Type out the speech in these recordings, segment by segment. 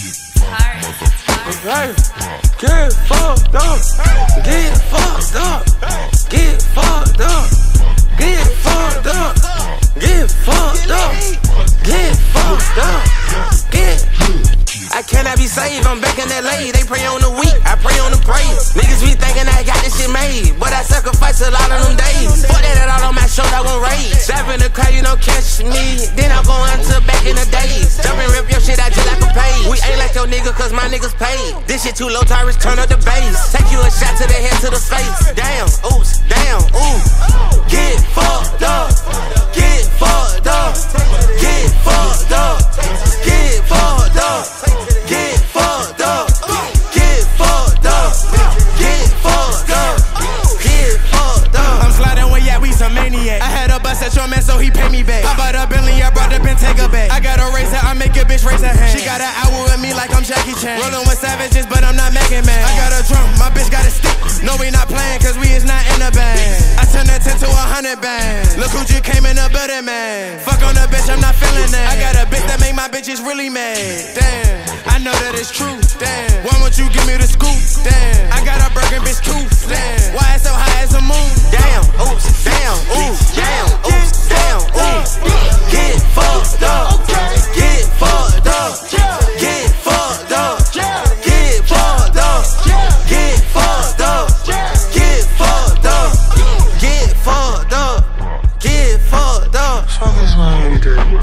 Right. Get fucked up. Get fucked up. Get fucked up. Get fucked up. Get fucked up. Get fucked up. Get. I cannot be saved, I'm back in LA. They pray on the weak, I pray on the praise. Niggas be thinking I got this shit made, but I sacrifice a lot of them days. Put that all on my shoulder, I won't rage. Step in the crowd, you don't catch me. Then I'm going to back in the days. Jump and rip your shit out just like a page. We ain't like your nigga, cause my niggas paid. This shit too low, Taurus, turn up the bass. Take you a shot to the head, to the face. Damn, oops, damn, ooh. Get fucked up. Get fucked up. Get fucked up. Get fucked up. Get fucked up. Get fucked up. Get fucked up. Get fucked up. I'm sliding with Yak, we some maniac. I had a bust at your man, so he paid me back. Pop out a Bentley, I brought the Bentayga back. I got a razor, I make a bitch raise her hand. She got an hour with me like I'm Jackie Chan. Rollin' with savages, but I'm not Megan Man. I got a drum, my bitch got a stick. No, we not playing, cause we is not in a band. I turned that 10 to 100 bands. Look who just came in the building, man. Fuck on the bitch, I'm not feeling that. I got a bitch that make my bitches really mad. Damn, I know that it's true. Damn, why won't you give me the scoop? Damn, I got a broken bitch too. Damn, why it's so high as a moon? Damn, oops, damn, ooh, damn, oops, damn, ooh. Get fucked up. Get fucked up. Get fucked up. Get fucked up. Get fucked up. Get fucked up. Get fucked up. Get fucked up. Fuck is wrong with you?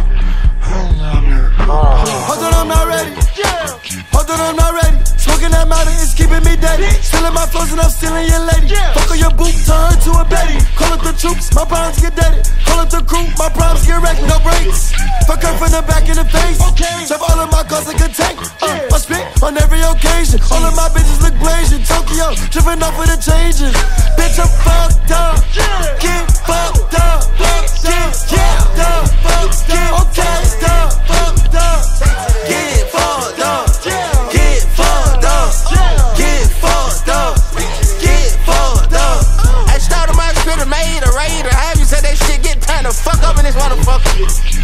Hold on, I'm not ready. Hold on, I'm not ready. Smoking that matter is keeping me deady. Stealing my flows and I'm stealing your lady. Fuck on your boot, turn her to a Betty. Call up the troops, my problems get deaded. Call up the crew, my problems get wrecked. No breaks. Fuck her from the back in the face. Drop all of my cars like a tank. I spit on every occasion. All of my bitches look blazing. Tokyo, driven off with the changes. Bitch, I'm fucked up. Get fucked up. Get fucked up. Get fucked up. Fucked up. Get fucked up. Get fucked up. Get fucked up. Get fucked up. I started my script and made a raider. Have you said that shit get time to fuck up in this motherfucker?